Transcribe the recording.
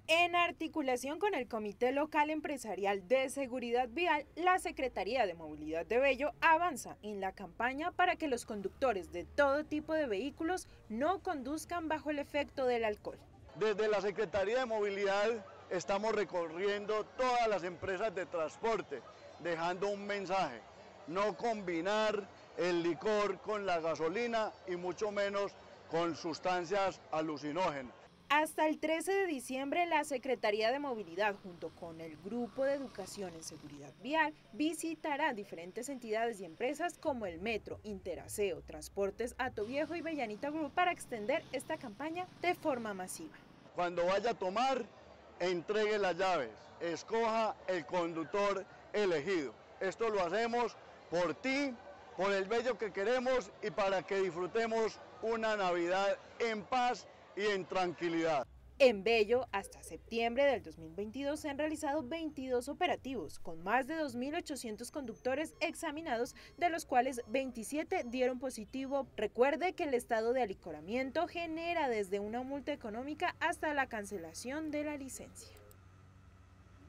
En articulación con el Comité Local Empresarial de Seguridad Vial, la Secretaría de Movilidad de Bello avanza en la campaña para que los conductores de todo tipo de vehículos no conduzcan bajo el efecto del alcohol. Desde la Secretaría de Movilidad estamos recorriendo todas las empresas de transporte, dejando un mensaje: no combinar el licor con la gasolina y mucho menos con sustancias alucinógenas. Hasta el 13 de diciembre, la Secretaría de Movilidad, junto con el Grupo de Educación en Seguridad Vial, visitará diferentes entidades y empresas como el Metro, Interaseo, Transportes Atoviejo y Bellanita Group para extender esta campaña de forma masiva. Cuando vaya a tomar, entregue las llaves, escoja el conductor elegido. Esto lo hacemos por ti, por el Bello que queremos y para que disfrutemos una Navidad en paz y en tranquilidad. En Bello, hasta septiembre del 2022 se han realizado 22 operativos, con más de 2.800 conductores examinados, de los cuales 27 dieron positivo. Recuerde que el estado de alicoramiento genera desde una multa económica hasta la cancelación de la licencia.